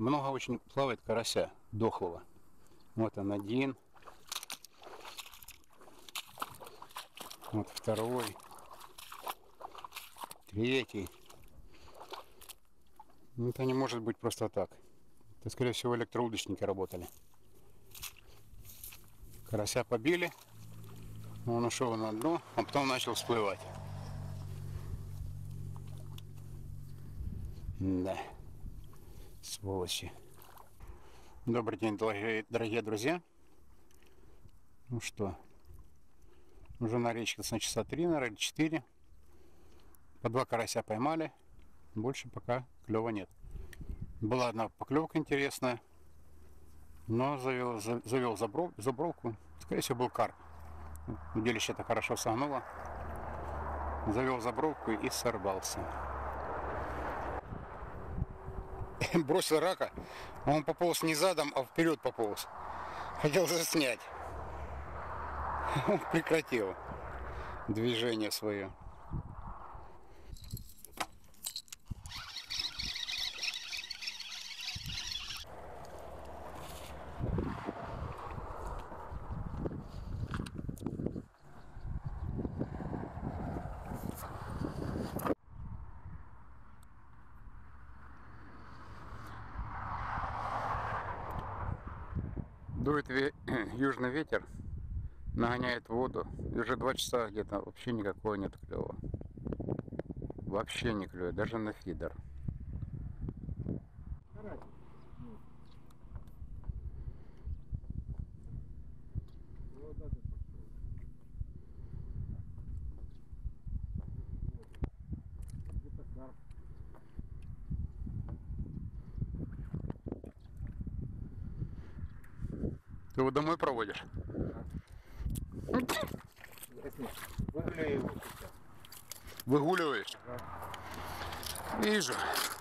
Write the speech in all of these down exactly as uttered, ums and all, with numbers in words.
много очень плавает карася дохлого. Вот он один. Вот второй. Третий. Ну, это не может быть просто так. Это, скорее всего, электроудочники работали. Карася побили. Он ушел на дно, а потом начал всплывать. Да. Сволочи. Добрый день, дорогие, дорогие друзья. Ну что, уже на речке на часа три, наверное, четыре. По два карася поймали. Больше пока клёва нет. Была одна поклевка интересная, но завел, завел забров, забровку. Скорее всего, был карп. Удилище-то хорошо согнуло. Завел забровку и сорвался. Бросил рака, а он пополз не задом, а вперед пополз. Хотел заснять. Он прекратил движение свое. Дует ве южный ветер, нагоняет воду, и уже два часа где-то вообще никакого нет клёва. Вообще не клюет, даже на фидер. Ты его домой проводишь? Выгуляю его сейчас. Выгуливаешь? Да. Вижу.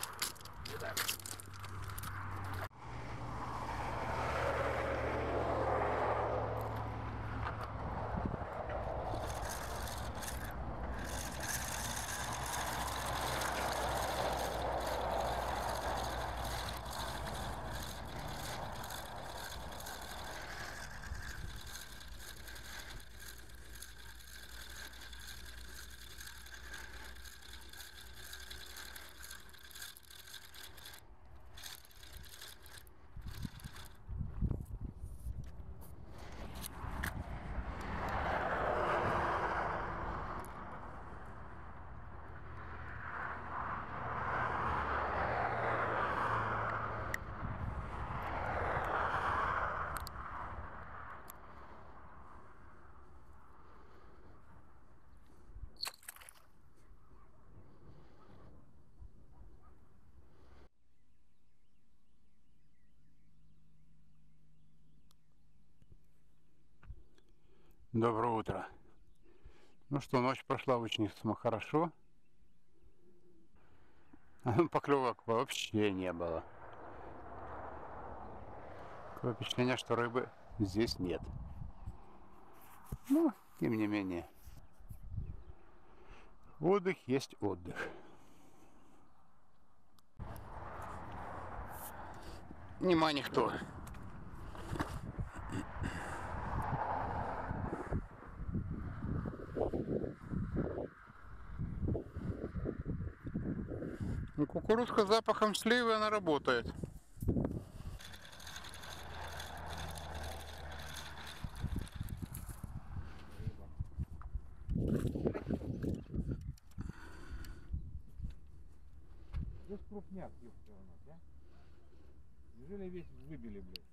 Доброе утро. Ну что, ночь прошла очень хорошо. Поклевок вообще не было. Такое впечатление, что рыбы здесь нет. Но, тем не менее, отдых есть отдых. Нема никто. Ну, кукурузка с запахом сливы, она работает. Здесь крупняк, ёпта, у нас, да? Неужели весь выбили, блядь?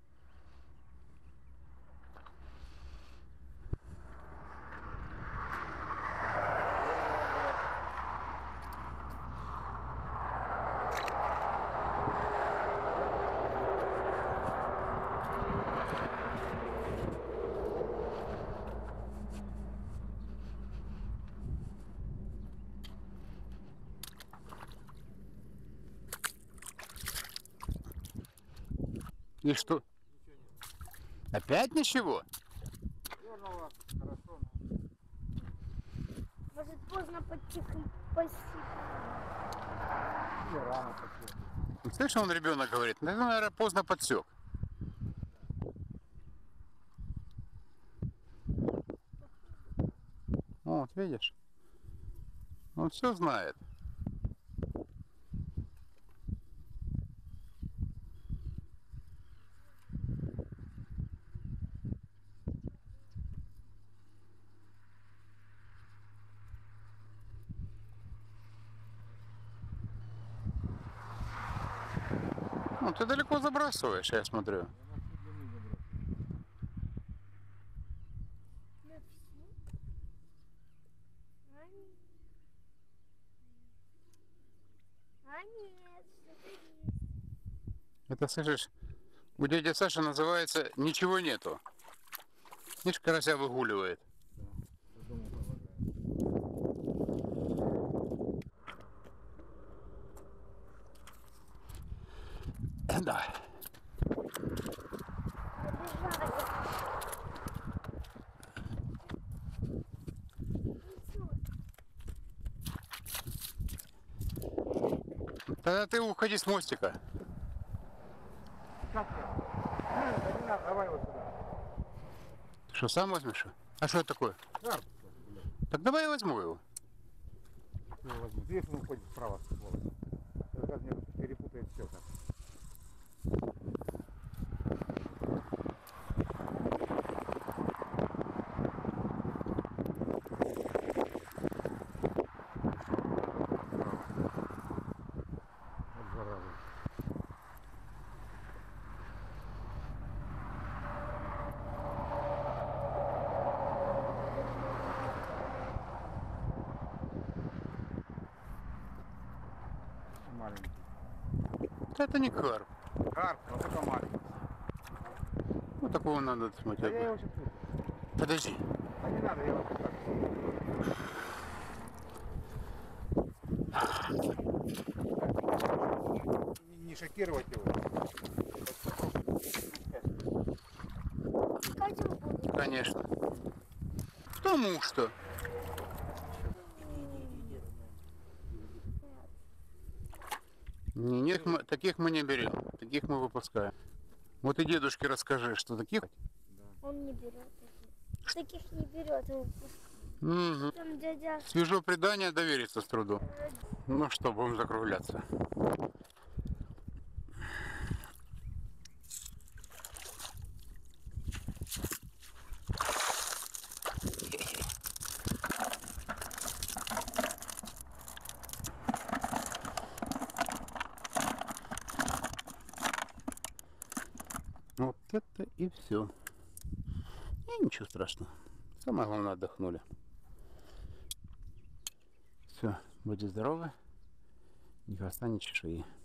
И что? Ничего нет. Опять ничего? Дёрнуло, хорошо, но... Может, поздно подтихнуть, посидеть. Или рано такое. Слышишь, он ребенок говорит, ну, наверное, поздно подсек. Вот, видишь? Он все знает. Ну, ты далеко забрасываешь, я смотрю. На всю? А нет. А нет, что-то есть. Это, слышишь, у дяди Саши называется «ничего нету». Видишь, карася выгуливает. Да. Тогда ты уходи с мостика. Как я? Да не надо, давай вот сюда. Ты что, сам возьмешь? А что это такое? Карп. Так давай я возьму его. Его возьму. Здесь он уходит справа. Вот. Сейчас мне перепутает все так. Вот зараза. Маленький. Это не карп. Карп, но только маленький. Вот такого надо А смотреть. я его сейчас путаю. Подожди. А не надо, я его так. Не, не шокировать его. Хотел буду. Конечно. Потому что. Не, нет, мы- таких мы не берем. Таких мы выпускаем. Вот и дедушке расскажи, что таких. Он не берет таких. Таких не берет. Он выпускает. Мгм. Там дядя Свежо предание, довериться с трудом. Ну что, будем закругляться. Вот это и все. И ничего страшного. Самое главное, отдохнули. Все, будьте здоровы. Ни хвоста, ни чешуи.